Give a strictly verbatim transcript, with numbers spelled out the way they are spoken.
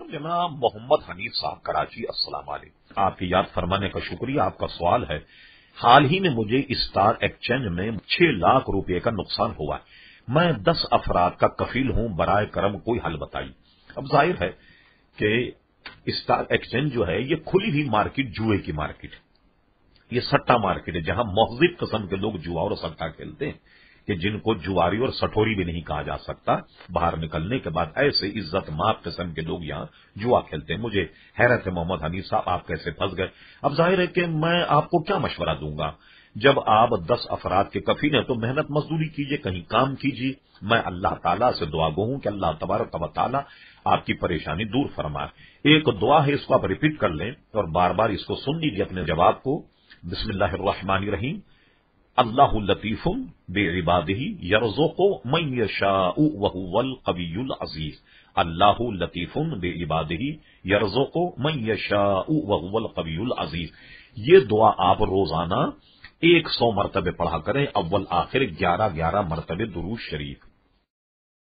جناب محمد حنیف صاحب کراچی، السلام علیکم، آپ کی یاد فرمانے کا شکریہ۔ آپ کا سوال ہے، حال ہی میں مجھے اسٹار ایکسچینج میں چھ لاکھ روپے کا نقصان ہوا ہے، میں دس افراد کا کفیل ہوں، برائے کرم کوئی حل بتائیے۔ اب ظاہر ہے کہ اسٹار ایکسچینج جو ہے یہ کھلی ہوئی مارکیٹ جوئے کی مارکیٹ ہے، یہ سٹا مارکیٹ ہے جہاں مہذب قسم کے لوگ جوا اور سٹا کھیلتے ہیں کہ جن کو جواری اور سٹوری بھی نہیں کہا جا سکتا۔ باہر نکلنے کے بعد ایسے عزت ماب قسم کے لوگ یہاں جوا کھیلتے ہیں۔ مجھے حیرت ہے محمد حنیف صاحب آپ کیسے پھنس گئے۔ اب ظاہر ہے کہ میں آپ کو کیا مشورہ دوں گا، جب آپ دس افراد کے کفیل ہیں تو محنت مزدوری کیجیے، کہیں کام کیجیے۔ میں اللہ تعالیٰ سے دعا گو ہوں کہ اللہ تبارک و تعالیٰ آپ کی پریشانی دور فرمائے۔ ایک دعا ہے، اس کو آپ ریپیٹ کر لیں اور بار بار اس کو سن لیجیے اپنے جواب کو۔ بسم اللہ الرحمن الرحیم، اللہ لطیف بعبادہ یرزق من یشاء وہو القوی العزیز۔ اللہ لطیف بعبادہ یرزق من یشاء وہو القوی العزیز۔ یہ دعا آپ روزانہ ایک سو مرتبہ پڑھا کریں، اول آخر گیارہ گیارہ مرتبہ درود شریف۔